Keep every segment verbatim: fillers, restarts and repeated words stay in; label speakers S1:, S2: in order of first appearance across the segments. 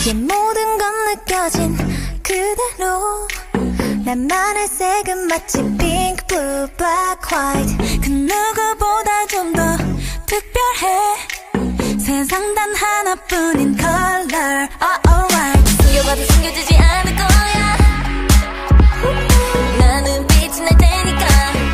S1: 이제 모든 건 느껴진 그대로 나만의 색은 마치 pink, blue, black, white 그 누구보다 좀 더 특별해 세상 단 하나뿐인 color oh, alright 숨겨봐도 숨겨지지 않을 거야 나는 빛이 날 테니까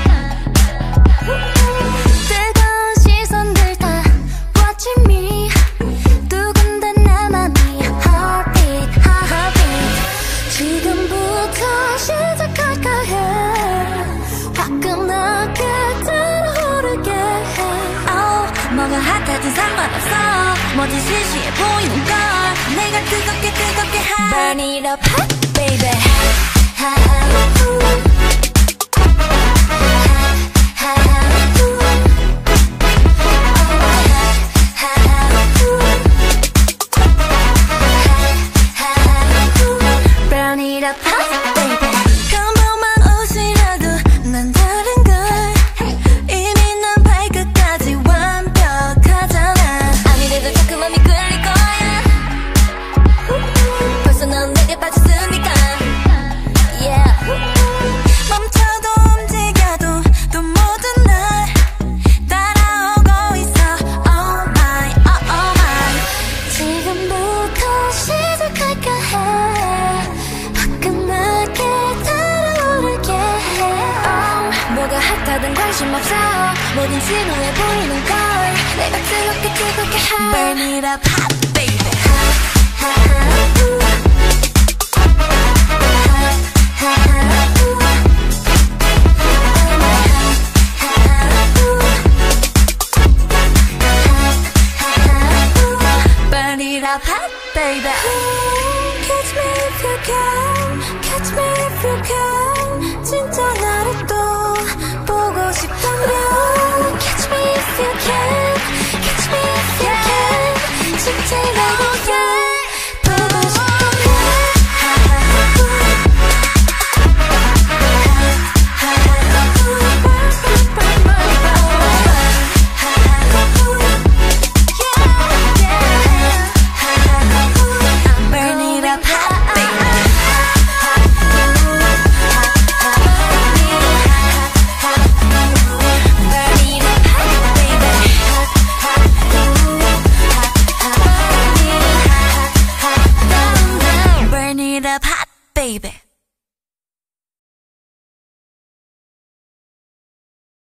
S1: 뜨거운 시선들 다 watching me 두근대 내 맘이 heartbeat, heartbeat 지금부터 시작할까 해 화끈하게 달아오르게 해 oh, 뭐가 핫하든 상관없어 뭐든 시시해 보이는 걸 내가 뜨겁게 뜨겁게 해 Burn it up hot baby hot, hot, hot. 핫하든 관심 없어 모든 지루해 보이는 걸 내가 뜨겁게 뜨겁게 해 Burn it up hot baby hot, hot, hot.